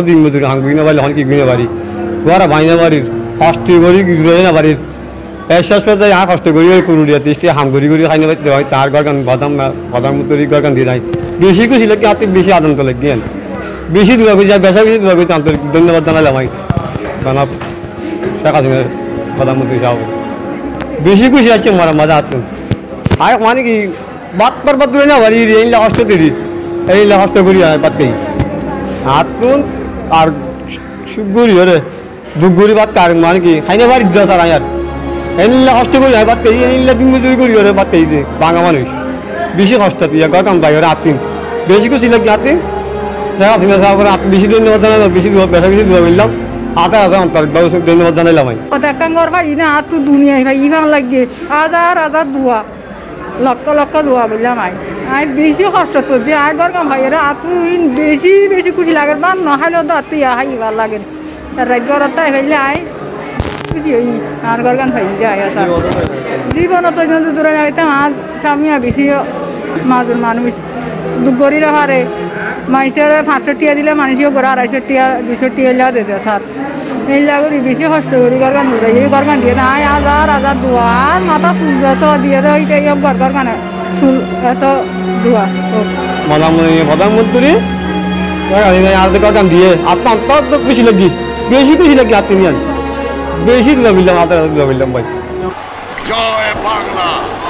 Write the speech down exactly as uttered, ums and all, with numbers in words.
দিন মজুরি হাং গুইনা বাড়ি হন কি গুইনা বাড়ি গোয়ারা ভাইনা বাড়ির কষ্ট করি গুজরাই না বাড়ির শেষ পর্যন্ত ইহা কষ্ট করি ওই করু দিয়া তিসটি হাম করি করি খাইনে পাইতে হয় তার গরগান বাদাম বাদাম মতরি গরগান দিয়ে নাই বেশি খুশি লাগে হাতে বেশি আনন্দ লাগে গিয়ে বেশি দূরা করি যায় বেশা বেশি দূরা করি আন্তরিক ধন্যবাদ জানালাম আমি জানাব শেখ হাসিনার প্রধানমন্ত্রী সাহেব বেশি খুশি আসছে মারা মজা আতুন আর মানে কি বাদ পর বাদ দূরে না বাড়ি এই কষ্ট তৈরি এই কষ্ট করি বাদকেই আতুন আর সুগুরি ওরে দুগুরি বাদ কার মানে কি খাইনে বাড়ি দেওয়া তার আর এনিল্লা কষ্ট করি হয় বাদকেই এনিল্লা দিন মজুরি করি ওরে বাদকেই যে বাঙা মানুষ বেশি কষ্ট দিয়ে গর কাম পাই ওরে আতিন বেশি খুশি লাগে আতিন শেখ হাসিনা সাহেব বেশি ধন্যবাদ জানালাম বেশি বেশা বেশি দূরা বললাম আধা আধা অন্তর ধন্যবাদ জানাইলাম আমি কাঙ্গর ভাই না আর তো দুনিয়ায় ভাই ইভান লাগে হাজার হাজার দোয়া লক্ষ লক্ষ দোয়া বললাম আই আই বেশি কষ্ট তো যে আই গরগাম ভাই এরা আতু বেশি বেশি খুশি লাগে বা নহাইলেও তো আত্মীয় হাই ভাল লাগে রাত গরত তাই ভাইলে আই খুশি হই আর গরগান ভাই যায় আসা জীবনত দূরে হইতাম আর স্বামী বেশি মাজুর মানুষ দুগরি রাহারে মানুষের পাঁচশো টিয়া দিলে মানুষও করে আড়াইশো টিয়া দুশো টিয়া লিয়া দিতে স্যার এই লাগি বেশি কষ্ট করি গরগান ঘুরে এই গরগান দিয়ে না হাজার হাজার দোয়া আর মাথা ফুল যত দিয়ে ওইটাই গর গরগানে ফুল এত দোয়া প্রধানমন্ত্রী আর গরগান দিয়ে আপনার অন্তত খুশি লাগি বেশি খুশি লাগি আপনি বেশি দোয়া বললাম আপনার দোয়া বললাম ভাই জয় বাংলা।